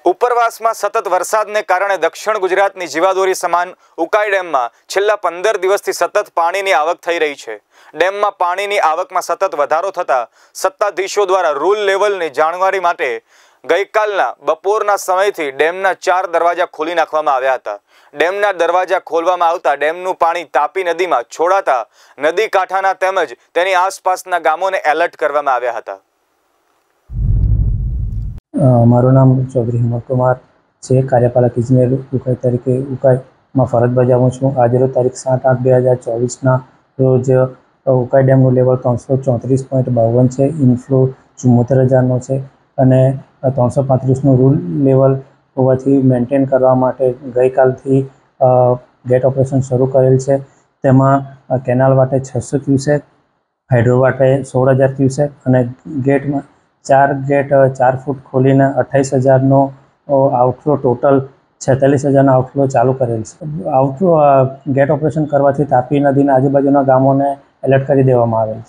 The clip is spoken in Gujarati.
ઉપરવાસમાં સતત વરસાદને કારણે દક્ષિણ ગુજરાતની જીવાદોરી સમાન ઉકાઈ ડેમમાં છેલ્લા 15 દિવસથી સતત પાણીની આવક થઈ રહી છે। ડેમમાં પાણીની આવકમાં સતત વધારો થતા સત્તાધીશો દ્વારા રૂલ લેવલની જાણકારી માટે ગઈકાલના બપોરના સમયથી ડેમના 4 દરવાજા ખોલી નાખવામાં આવ્યા હતા। ડેમના દરવાજા ખોલવામાં આવતા ડેમનું પાણી તાપી નદીમાં છોડાતા નદી કાંઠાના તેમજ તેની આસપાસના ગામોને એલર્ટ કરવામાં આવ્યા હતા। મારું નામ ચૌધરી હિંમતકુમાર છે। કાર્યપાલક ઇજનેર ઉકાઈ તરીકે ઉકાઈમાં ફરજ બજાવું છું। આજરોજ તારીખ 7/8/2024ના રોજ ઉકાઈ ડેમનું લેવલ 334.52 છે। ઇનફ્લો 74,000નો છે અને 335નું રૂલ લેવલ હોવાથી મેન્ટેન કરવા માટે ગઈકાલથી ગેટ ઓપરેશન શરૂ કરેલ છે। તેમાં કેનાલ વાટે 600 ક્યુસેક, હાઇડ્રો વાટે 16,000 ક્યુસેક અને ગેટમાં 4 ગેટ 4 ફૂટ ખોલીને 28,000નો આઉટફ્લો, ટોટલ 46,000નો આઉટફ્લો ચાલુ કરેલ છે। ગેટ ઓપરેશન કરવાથી તાપી નદીના આજુબાજુના ગામોને એલર્ટ કરી દેવામાં આવેલ છે।